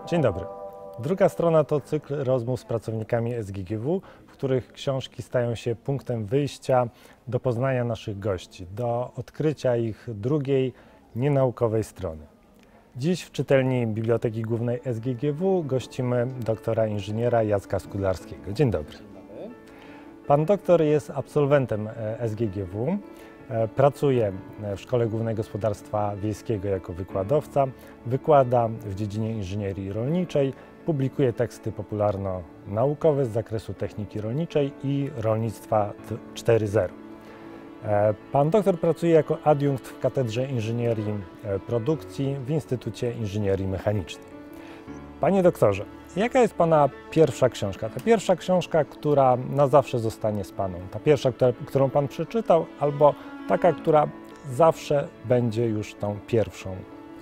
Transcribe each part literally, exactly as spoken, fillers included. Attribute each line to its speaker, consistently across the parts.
Speaker 1: Dzień dobry. Druga strona to cykl rozmów z pracownikami S G G W, w których książki stają się punktem wyjścia do poznania naszych gości, do odkrycia ich drugiej, nienaukowej strony. Dziś w czytelni Biblioteki Głównej S G G W gościmy doktora inżyniera Jacka Skudlarskiego. Dzień dobry. Pan doktor jest absolwentem S G G W. Pracuje w Szkole Głównej Gospodarstwa Wiejskiego jako wykładowca, wykłada w dziedzinie inżynierii rolniczej, publikuje teksty popularno-naukowe z zakresu techniki rolniczej i rolnictwa cztery zero. Pan doktor pracuje jako adiunkt w Katedrze Inżynierii Produkcji w Instytucie Inżynierii Mechanicznej. Panie doktorze, jaka jest Pana pierwsza książka? Ta pierwsza książka, która na zawsze zostanie z Paną. Ta pierwsza, która, którą Pan przeczytał, albo taka, która zawsze będzie już tą pierwszą.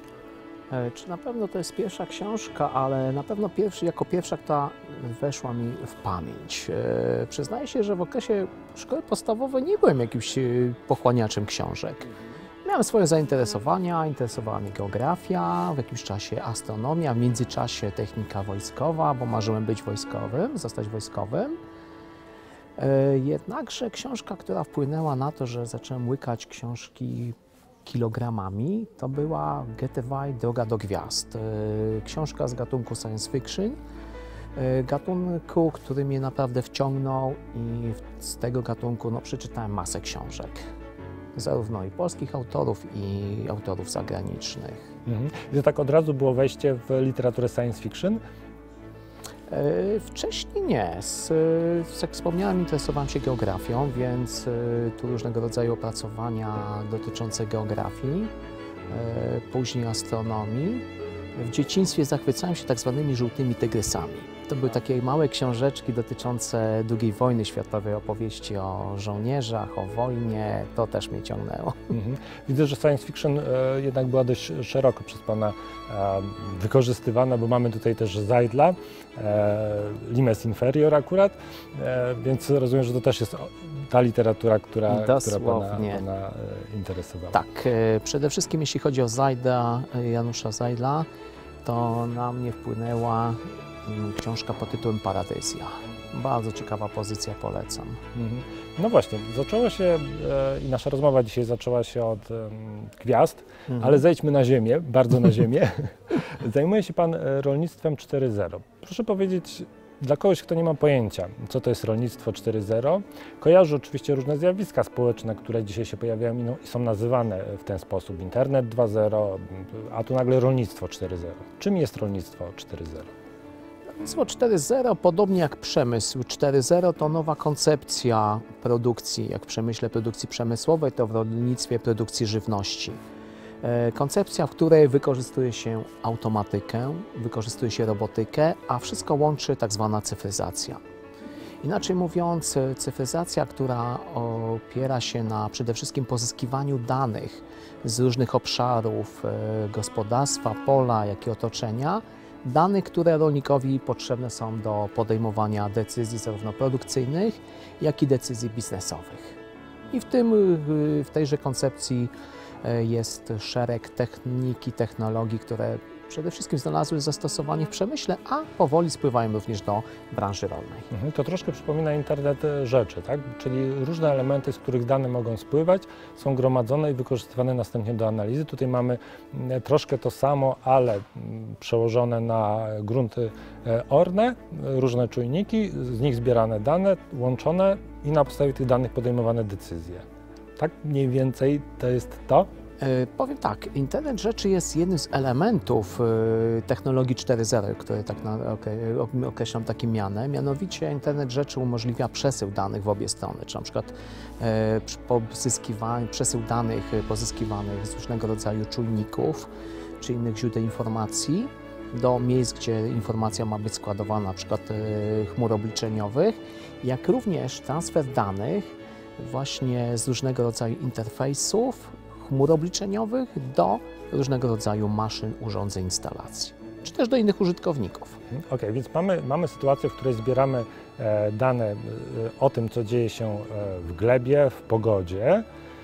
Speaker 2: Czy na pewno to jest pierwsza książka, ale na pewno pierwszy, jako pierwsza, która weszła mi w pamięć. E, przyznaję się, że w okresie szkoły podstawowej nie byłem jakimś pochłaniaczem książek. Miałem swoje zainteresowania, interesowała mnie geografia, w jakimś czasie astronomia, w międzyczasie technika wojskowa, bo marzyłem być wojskowym, zostać wojskowym. E, jednakże książka, która wpłynęła na to, że zacząłem łykać książki kilogramami, to była Getaway, Droga do Gwiazd. Książka z gatunku science fiction, gatunku, który mnie naprawdę wciągnął i z tego gatunku no, przeczytałem masę książek. Zarówno i polskich autorów, i autorów zagranicznych.
Speaker 1: Mhm. I to tak od razu było wejście w literaturę science fiction?
Speaker 2: Wcześniej nie. Jak wspomniałem, interesowałem się geografią, więc tu różnego rodzaju opracowania dotyczące geografii, później astronomii. W dzieciństwie zachwycałem się tak zwanymi żółtymi tygrysami. To były takie małe książeczki dotyczące drugiej wojny światowej, opowieści o żołnierzach, o wojnie. To też mnie ciągnęło.
Speaker 1: Mhm. Widzę, że science fiction e, jednak była dość szeroko przez Pana e, wykorzystywana, bo mamy tutaj też Zajdla, e, Limes Inferior akurat, e, więc rozumiem, że to też jest ta literatura, która, która Pana, pana e, interesowała.
Speaker 2: Tak, e, przede wszystkim jeśli chodzi o Zajda, Janusza Zajdla, to na mnie wpłynęła książka pod tytułem Paradyzja. Bardzo ciekawa pozycja, polecam.
Speaker 1: Mhm. No właśnie, zaczęło się e, i nasza rozmowa dzisiaj zaczęła się od e, gwiazd, mhm. ale zejdźmy na ziemię, bardzo na ziemię. Zajmuje się Pan rolnictwem cztery zero. Proszę powiedzieć, dla kogoś, kto nie ma pojęcia, co to jest rolnictwo cztery zero, kojarzy oczywiście różne zjawiska społeczne, które dzisiaj się pojawiają i są nazywane w ten sposób. Internet dwa zero, a tu nagle rolnictwo cztery zero. Czym jest rolnictwo cztery zero?
Speaker 2: Rolnictwo cztery zero, podobnie jak przemysł cztery zero, to nowa koncepcja produkcji, jak w przemyśle produkcji przemysłowej, to w rolnictwie produkcji żywności. Koncepcja, w której wykorzystuje się automatykę, wykorzystuje się robotykę, a wszystko łączy tak zwana cyfryzacja. Inaczej mówiąc, cyfryzacja, która opiera się na przede wszystkim pozyskiwaniu danych z różnych obszarów gospodarstwa, pola, jak i otoczenia, danych, które rolnikowi potrzebne są do podejmowania decyzji zarówno produkcyjnych, jak i decyzji biznesowych. I w tym, w tejże koncepcji jest szereg techniki, technologii, które przede wszystkim znalazły zastosowanie w przemyśle, a powoli spływają również do branży rolnej.
Speaker 1: Mhm, to troszkę przypomina internet rzeczy, tak? Czyli różne elementy, z których dane mogą spływać, są gromadzone i wykorzystywane następnie do analizy. Tutaj mamy troszkę to samo, ale przełożone na grunty orne, różne czujniki, z nich zbierane dane, łączone i na podstawie tych danych podejmowane decyzje. Tak mniej więcej to jest to?
Speaker 2: E, powiem tak, internet rzeczy jest jednym z elementów e, technologii cztery zero, które tak na, okay, określam takim mianem. Mianowicie internet rzeczy umożliwia przesył danych w obie strony, czy na przykład e, pozyskiwanie, przesył danych pozyskiwanych z różnego rodzaju czujników, czy innych źródeł informacji do miejsc, gdzie informacja ma być składowana, na przykład e, chmur obliczeniowych, jak również transfer danych właśnie z różnego rodzaju interfejsów, chmur obliczeniowych do różnego rodzaju maszyn, urządzeń, instalacji, czy też do innych użytkowników.
Speaker 1: Okej, okay, więc mamy, mamy sytuację, w której zbieramy e, dane e, o tym, co dzieje się e, w glebie, w pogodzie,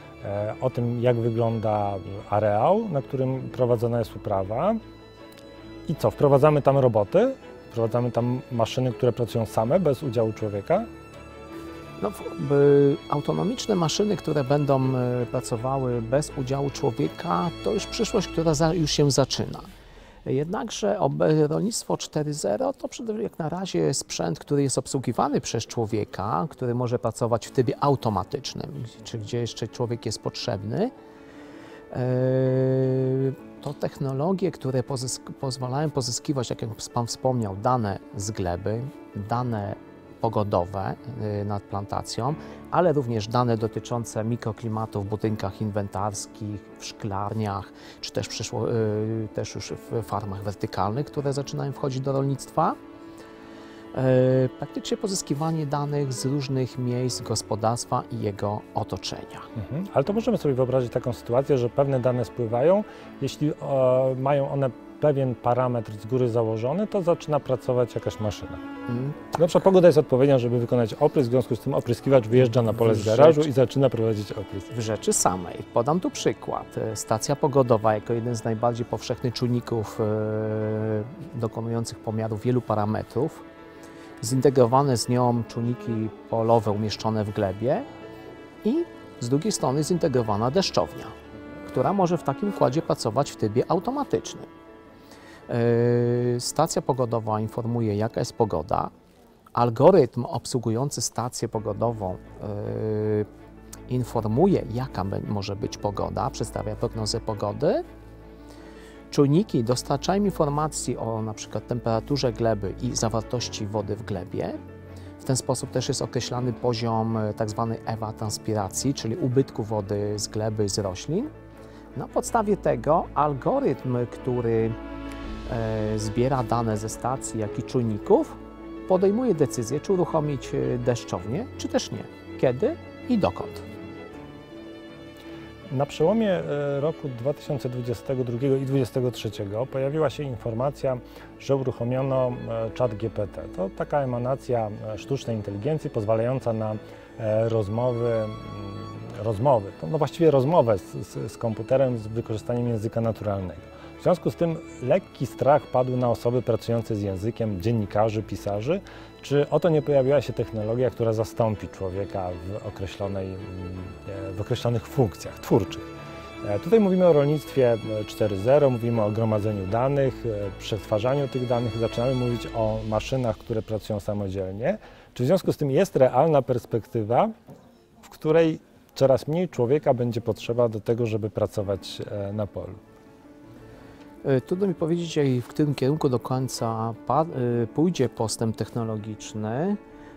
Speaker 1: e, o tym, jak wygląda areał, na którym prowadzona jest uprawa. I co, wprowadzamy tam roboty? Wprowadzamy tam maszyny, które pracują same, bez udziału człowieka?
Speaker 2: No, by autonomiczne maszyny, które będą y, pracowały bez udziału człowieka, to już przyszłość, która za, już się zaczyna. Jednakże obe- rolnictwo cztery zero to przede wszystkim jak na razie sprzęt, który jest obsługiwany przez człowieka, który może pracować w trybie automatycznym, czy gdzie jeszcze człowiek jest potrzebny. Yy, To technologie, które pozysk- pozwalają pozyskiwać, jak Pan wspomniał, dane z gleby, dane pogodowe yy, nad plantacją, ale również dane dotyczące mikroklimatu w budynkach inwentarskich, w szklarniach, czy też, przyszło, yy, też już w farmach wertykalnych, które zaczynają wchodzić do rolnictwa. Yy, praktycznie pozyskiwanie danych z różnych miejsc gospodarstwa i jego otoczenia.
Speaker 1: Mhm. Ale to możemy sobie wyobrazić taką sytuację, że pewne dane spływają. Jeśli e, mają one pewien parametr z góry założony, to zaczyna pracować jakaś maszyna.
Speaker 2: Mm.
Speaker 1: Na przykład pogoda jest odpowiednia, żeby wykonać oprysk, w związku z tym opryskiwacz wyjeżdża na pole z garażu i zaczyna prowadzić oprysk.
Speaker 2: W rzeczy samej. Podam tu przykład. Stacja pogodowa jako jeden z najbardziej powszechnych czujników e, dokonujących pomiarów wielu parametrów. Zintegrowane z nią czujniki polowe umieszczone w glebie i z drugiej strony zintegrowana deszczownia, która może w takim układzie pracować w trybie automatycznym. Yy, Stacja pogodowa informuje, jaka jest pogoda. Algorytm obsługujący stację pogodową yy, informuje, jaka może być pogoda, przedstawia prognozę pogody. Czujniki dostarczają informacji o na przykład temperaturze gleby i zawartości wody w glebie. W ten sposób też jest określany poziom tzw. ewatranspiracji, czyli ubytku wody z gleby i z roślin. Na podstawie tego algorytm, który e, zbiera dane ze stacji, jak i czujników, podejmuje decyzję, czy uruchomić deszczownię, czy też nie. Kiedy i dokąd.
Speaker 1: Na przełomie e, roku dwa tysiące dwudziestego drugiego i dwa tysiące dwudziestego trzeciego pojawiła się informacja, że uruchomiono e, czat G P T. To taka emanacja e, sztucznej inteligencji pozwalająca na e, rozmowy, mm, rozmowy, to, no właściwie rozmowę z, z, z komputerem z wykorzystaniem języka naturalnego. W związku z tym lekki strach padł na osoby pracujące z językiem, dziennikarzy, pisarzy, czy oto nie pojawiła się technologia, która zastąpi człowieka w, określonej, w określonych funkcjach twórczych. Tutaj mówimy o rolnictwie cztery zero, mówimy o gromadzeniu danych, przetwarzaniu tych danych, zaczynamy mówić o maszynach, które pracują samodzielnie. Czy w związku z tym jest realna perspektywa, w której coraz mniej człowieka będzie potrzeba do tego, żeby pracować na polu?
Speaker 2: Trudno mi powiedzieć, w którym kierunku do końca pójdzie postęp technologiczny.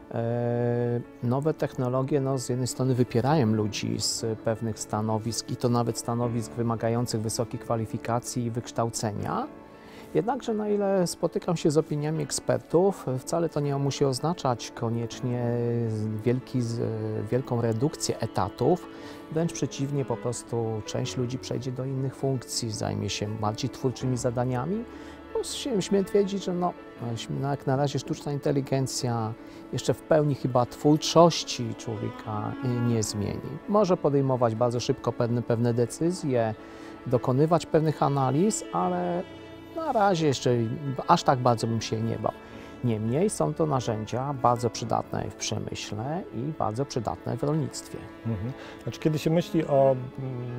Speaker 2: Nowe technologie no, z jednej strony wypierają ludzi z pewnych stanowisk i to nawet stanowisk wymagających wysokich kwalifikacji i wykształcenia. Jednakże na ile spotykam się z opiniami ekspertów, wcale to nie musi oznaczać koniecznie wielki, wielką redukcję etatów. Wręcz przeciwnie, po prostu część ludzi przejdzie do innych funkcji, zajmie się bardziej twórczymi zadaniami. Śmiem, śmiem twierdzić, że no, jak na razie sztuczna inteligencja jeszcze w pełni chyba twórczości człowieka nie zmieni. Może podejmować bardzo szybko pewne, pewne decyzje, dokonywać pewnych analiz, ale na razie jeszcze aż tak bardzo bym się nie bał. Niemniej są to narzędzia bardzo przydatne w przemyśle i bardzo przydatne w rolnictwie.
Speaker 1: Mhm. Znaczy, kiedy się myśli o mm,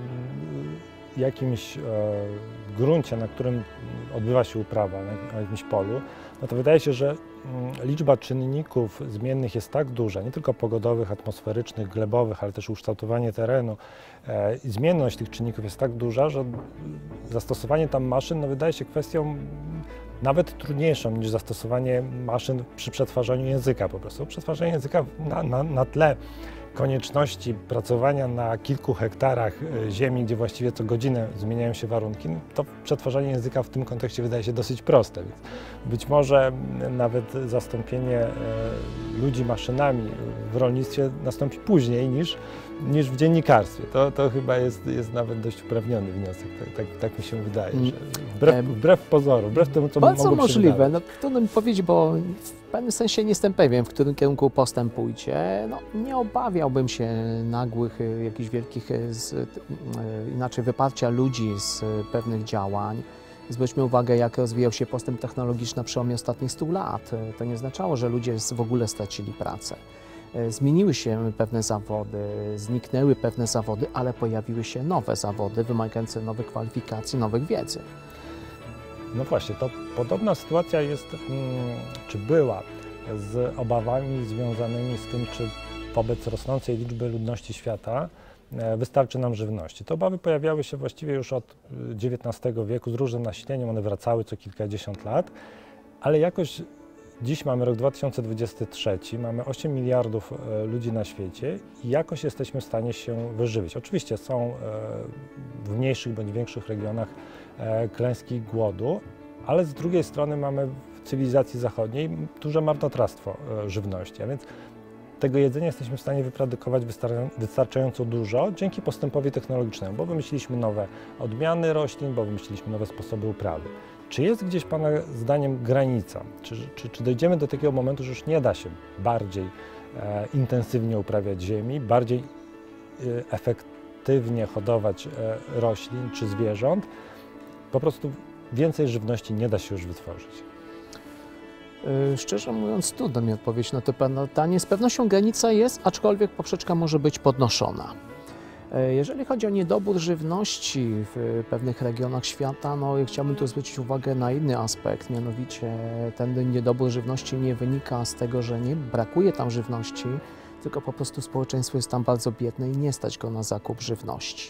Speaker 1: jakimś e, gruncie, na którym odbywa się uprawa, na, na jakimś polu, no to wydaje się, że mm, liczba czynników zmiennych jest tak duża, nie tylko pogodowych, atmosferycznych, glebowych, ale też ukształtowanie terenu. E, i zmienność tych czynników jest tak duża, że zastosowanie tam maszyn no, wydaje się kwestią nawet trudniejszą niż zastosowanie maszyn przy przetwarzaniu języka po prostu. Przetwarzanie języka na, na, na tle konieczności pracowania na kilku hektarach ziemi, gdzie właściwie co godzinę zmieniają się warunki, no to przetwarzanie języka w tym kontekście wydaje się dosyć proste. Więc być może nawet zastąpienie ludzi maszynami w rolnictwie nastąpi później niż, niż w dziennikarstwie. To, to chyba jest, jest nawet dość uprawniony wniosek, tak, tak, tak mi się wydaje, że wbrew, wbrew pozoru, wbrew temu, co
Speaker 2: bardzo
Speaker 1: mogłoby się
Speaker 2: możliwe.
Speaker 1: wydawać.
Speaker 2: No, trudno mi powiedzieć, bo w pewnym sensie nie jestem pewien, w którym kierunku postęp pójdzie. No, nie obawiałbym się nagłych, jakichś wielkich, z, inaczej wyparcia ludzi z pewnych działań. Zwróćmy uwagę, jak rozwijał się postęp technologiczny na przełomie ostatnich stu lat. To nie oznaczało, że ludzie w ogóle stracili pracę. Zmieniły się pewne zawody, zniknęły pewne zawody, ale pojawiły się nowe zawody wymagające nowych kwalifikacji, nowych wiedzy.
Speaker 1: No właśnie, to podobna sytuacja jest, czy była, z obawami związanymi z tym, czy wobec rosnącej liczby ludności świata wystarczy nam żywności. Te obawy pojawiały się właściwie już od dziewiętnastego wieku z różnym nasileniem, one wracały co kilkadziesiąt lat, ale jakoś dziś mamy rok dwa tysiące dwudziesty trzeci, mamy osiem miliardów ludzi na świecie i jakoś jesteśmy w stanie się wyżywić. Oczywiście są w mniejszych bądź większych regionach klęski głodu, ale z drugiej strony mamy w cywilizacji zachodniej duże marnotrawstwo żywności, a więc tego jedzenia jesteśmy w stanie wyprodukować wystarczająco dużo dzięki postępowi technologicznemu, bo wymyśliliśmy nowe odmiany roślin, bo wymyśliliśmy nowe sposoby uprawy. Czy jest gdzieś Pana zdaniem granica? Czy, czy, czy dojdziemy do takiego momentu, że już nie da się bardziej e, intensywnie uprawiać ziemi, bardziej e, efektywnie hodować e, roślin czy zwierząt? Po prostu więcej żywności nie da się już wytworzyć.
Speaker 2: Szczerze mówiąc, trudno mi odpowiedzieć na to pytanie. Z pewnością granica jest, aczkolwiek poprzeczka może być podnoszona. Jeżeli chodzi o niedobór żywności w pewnych regionach świata, no chciałbym tu zwrócić uwagę na inny aspekt, mianowicie ten niedobór żywności nie wynika z tego, że nie brakuje tam żywności, tylko po prostu społeczeństwo jest tam bardzo biedne i nie stać go na zakup żywności.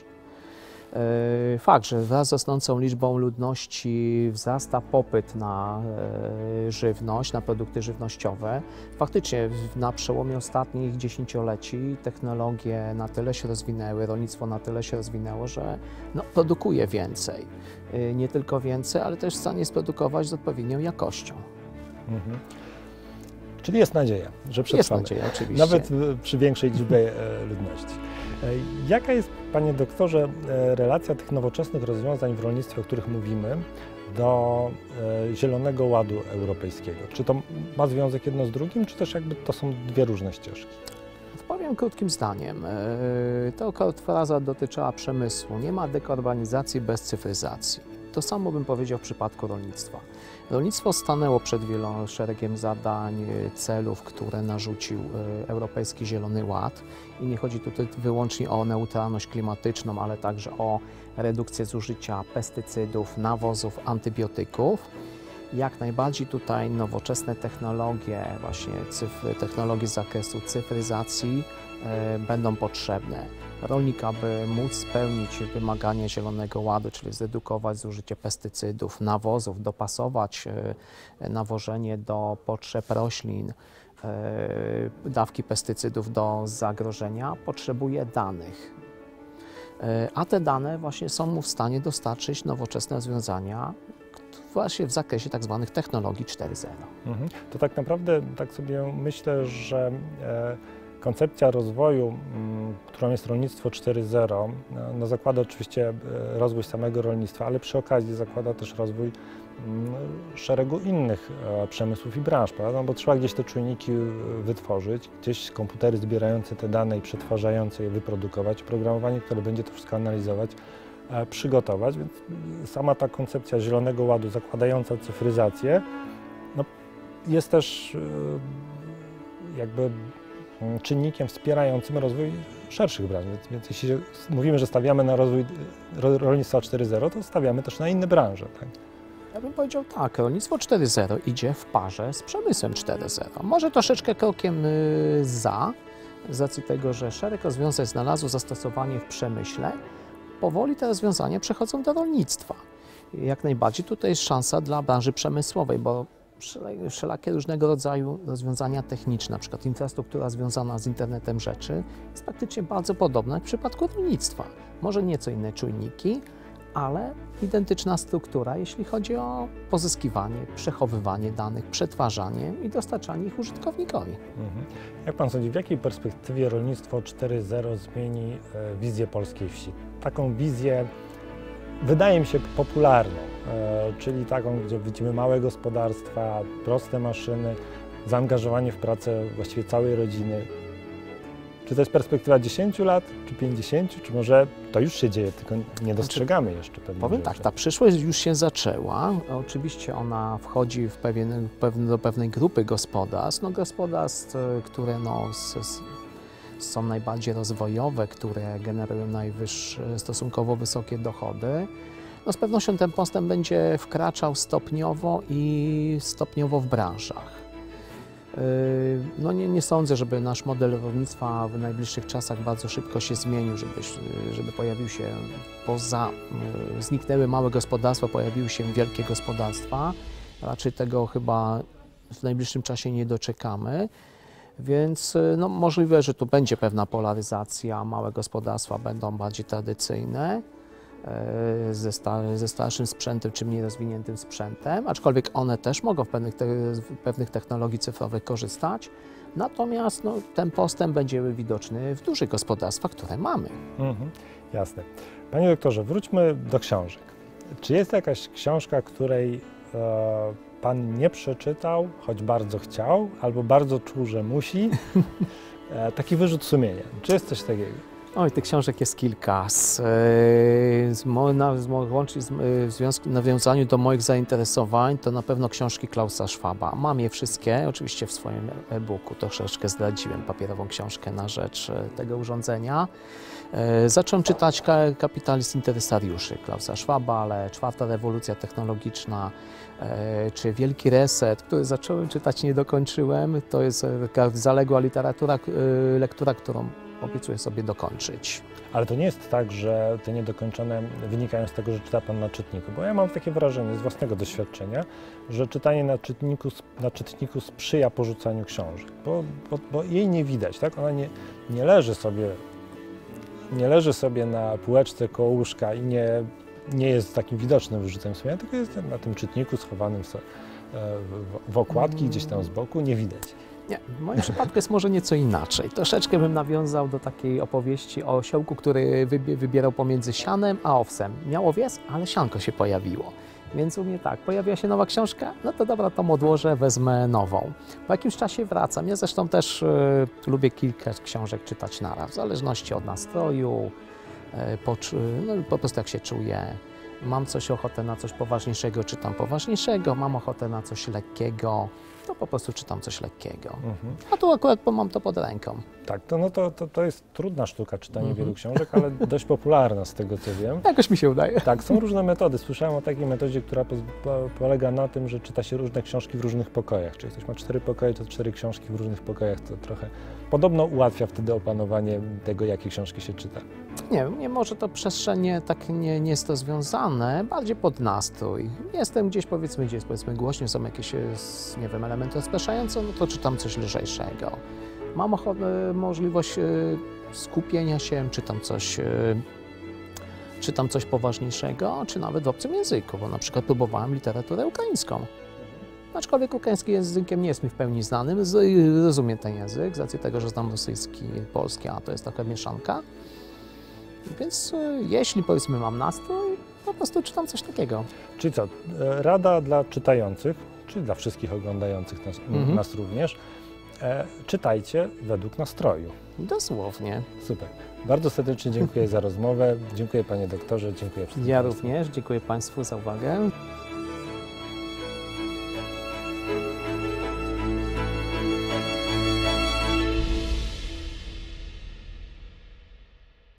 Speaker 2: Fakt, że wraz z rosnącą liczbą ludności wzrasta popyt na żywność, na produkty żywnościowe. Faktycznie na przełomie ostatnich dziesięcioleci technologie na tyle się rozwinęły, rolnictwo na tyle się rozwinęło, że no, produkuje więcej. Nie tylko więcej, ale też w stanie sprodukować z odpowiednią jakością.
Speaker 1: Mhm. Czyli jest nadzieja, że przetrwamy.
Speaker 2: Jest nadzieja, oczywiście.
Speaker 1: Nawet przy większej liczbie ludności. Jaka jest, Panie doktorze, relacja tych nowoczesnych rozwiązań w rolnictwie, o których mówimy, do Zielonego Ładu Europejskiego? Czy to ma związek jedno z drugim, czy też jakby to są dwie różne ścieżki?
Speaker 2: Powiem krótkim zdaniem. Ta fraza dotyczyła przemysłu. Nie ma dekarbonizacji bez cyfryzacji. To samo bym powiedział w przypadku rolnictwa. Rolnictwo stanęło przed wieloma szeregiem zadań, celów, które narzucił Europejski Zielony Ład. I nie chodzi tutaj wyłącznie o neutralność klimatyczną, ale także o redukcję zużycia pestycydów, nawozów, antybiotyków. Jak najbardziej tutaj nowoczesne technologie, właśnie cyfry, technologie z zakresu cyfryzacji e, będą potrzebne. Rolnik, aby móc spełnić wymagania Zielonego Ładu, czyli zredukować zużycie pestycydów, nawozów, dopasować e, nawożenie do potrzeb roślin, e, dawki pestycydów do zagrożenia, potrzebuje danych. E, a te dane właśnie są mu w stanie dostarczyć nowoczesne rozwiązania, właśnie w zakresie tak zwanych technologii cztery zero.
Speaker 1: Mhm. To tak naprawdę, tak sobie myślę, że e, koncepcja rozwoju, m, którą jest rolnictwo cztery zero, no, zakłada oczywiście e, rozwój samego rolnictwa, ale przy okazji zakłada też rozwój m, szeregu innych e, przemysłów i branż, prawda? No, bo trzeba gdzieś te czujniki wytworzyć, gdzieś komputery zbierające te dane i przetwarzające je wyprodukować, programowanie, które będzie to wszystko analizować, przygotować, więc sama ta koncepcja Zielonego Ładu zakładająca cyfryzację no, jest też jakby czynnikiem wspierającym rozwój szerszych branż, więc, więc jeśli mówimy, że stawiamy na rozwój rolnictwa cztery zero, to stawiamy też na inne branże. Tak?
Speaker 2: Ja bym powiedział tak, rolnictwo cztery zero idzie w parze z przemysłem cztery zero. Może troszeczkę krokiem za, z racji tego, że szereg rozwiązań znalazło zastosowanie w przemyśle. Powoli te rozwiązania przechodzą do rolnictwa. Jak najbardziej tutaj jest szansa dla branży przemysłowej, bo wszelakie różnego rodzaju rozwiązania techniczne, na przykład infrastruktura związana z internetem rzeczy, jest praktycznie bardzo podobna jak w przypadku rolnictwa. Może nieco inne czujniki, ale identyczna struktura, jeśli chodzi o pozyskiwanie, przechowywanie danych, przetwarzanie i dostarczanie ich użytkownikowi.
Speaker 1: Mhm. Jak Pan sądzi, w jakiej perspektywie rolnictwo cztery zero zmieni e, wizję polskiej wsi? Taką wizję, wydaje mi się, popularną, e, czyli taką, gdzie widzimy małe gospodarstwa, proste maszyny, zaangażowanie w pracę właściwie całej rodziny. Czy to jest perspektywa dziesięciu lat, czy pięćdziesięciu, czy może to już się dzieje, tylko nie dostrzegamy jeszcze pewnych
Speaker 2: Powiem
Speaker 1: rzeczy?
Speaker 2: tak, ta przyszłość już się zaczęła. Oczywiście ona wchodzi w pewien, pewne, do pewnej grupy gospodarstw, no gospodarstw, które no, s, s, są najbardziej rozwojowe, które generują najwyższe, stosunkowo wysokie dochody. No, z pewnością ten postęp będzie wkraczał stopniowo i stopniowo w branżach. No nie, nie sądzę, żeby nasz model rolnictwa w najbliższych czasach bardzo szybko się zmienił, żeby, żeby pojawił się poza, zniknęły małe gospodarstwa, pojawiły się wielkie gospodarstwa. Raczej tego chyba w najbliższym czasie nie doczekamy, więc no, możliwe, że tu będzie pewna polaryzacja, małe gospodarstwa będą bardziej tradycyjne, Ze, sta, ze starszym sprzętem czy mniej rozwiniętym sprzętem, aczkolwiek one też mogą w pewnych, te, pewnych technologii cyfrowych korzystać, natomiast no, ten postęp będzie widoczny w dużych gospodarstwach, które mamy.
Speaker 1: Mhm, jasne. Panie doktorze, wróćmy do książek. Czy jest jakaś książka, której e, Pan nie przeczytał, choć bardzo chciał, albo bardzo czuł, że musi? E, taki wyrzut sumienia. Czy jest coś takiego?
Speaker 2: Oj, tych książek jest kilka. Z, z, mo, na, z, łącznie z, w związku, nawiązaniu do moich zainteresowań to na pewno książki Klausa Schwaba. Mam je wszystkie, oczywiście w swoim e-booku. Troszeczkę zdradziłem papierową książkę na rzecz tego urządzenia. E, zacząłem czytać Kapitalizm Interesariuszy Klausa Schwaba, ale Czwarta rewolucja technologiczna e, czy Wielki Reset, który zacząłem czytać, nie dokończyłem. To jest taka zaległa literatura, e, lektura, którą obiecuję sobie dokończyć.
Speaker 1: Ale to nie jest tak, że te niedokończone wynikają z tego, że czyta Pan na czytniku, bo ja mam takie wrażenie z własnego doświadczenia, że czytanie na czytniku, na czytniku sprzyja porzucaniu książek, bo, bo, bo jej nie widać, tak? Ona nie, nie leży sobie, nie leży sobie na półeczce koło łóżka i nie, nie jest takim widocznym wyrzutem sumienia, tylko jest na tym czytniku schowanym w, w okładki, gdzieś tam z boku, nie widać.
Speaker 2: Nie, w moim przypadku jest może nieco inaczej. Troszeczkę bym nawiązał do takiej opowieści o osiołku, który wybierał pomiędzy sianem a owsem. Miał owiec, ale sianko się pojawiło. Więc u mnie tak, pojawiła się nowa książka, no to dobra, to odłożę, wezmę nową. Po jakimś czasie wracam. Ja zresztą też y, lubię kilka książek czytać naraz, w zależności od nastroju, y, po, no, po prostu jak się czuję. Mam coś ochotę na coś poważniejszego, czytam poważniejszego, mam ochotę na coś lekkiego, to po prostu czytam coś lekkiego. Mhm. A tu akurat mam to pod ręką.
Speaker 1: Tak, to, no to, to, to jest trudna sztuka czytanie mhm. wielu książek, ale dość popularna z tego, co wiem.
Speaker 2: Jakoś mi się udaje.
Speaker 1: Tak, są różne metody. Słyszałem o takiej metodzie, która po, po, polega na tym, że czyta się różne książki w różnych pokojach. Czyli ktoś ma cztery pokoje, to cztery książki w różnych pokojach. To trochę podobno ułatwia wtedy opanowanie tego, jakie książki się czyta.
Speaker 2: Nie wiem, nie może to przestrzennie tak nie, nie jest to związane, bardziej pod nastrój. Jestem gdzieś, powiedzmy, gdzie jest powiedzmy głośno, są jakieś, nie wiem, elementy rozpraszające, no to czytam coś lżejszego. Mam ochotę, możliwość skupienia się, czytam coś, czytam coś poważniejszego, czy nawet w obcym języku, bo na przykład próbowałem literaturę ukraińską. Aczkolwiek ukraińskim językiem nie jest mi w pełni znanym, rozumiem ten język, z racji tego, że znam rosyjski, polski, a to jest taka mieszanka. Więc jeśli, powiedzmy, mam nastrój, po prostu czytam coś takiego.
Speaker 1: Czyli co, rada dla czytających, czyli dla wszystkich oglądających nas, mhm. nas również, e, czytajcie według nastroju.
Speaker 2: Dosłownie.
Speaker 1: Super. Bardzo serdecznie dziękuję za rozmowę. Dziękuję Panie Doktorze, dziękuję wszystkim.
Speaker 2: Ja również, dziękuję Państwu za uwagę.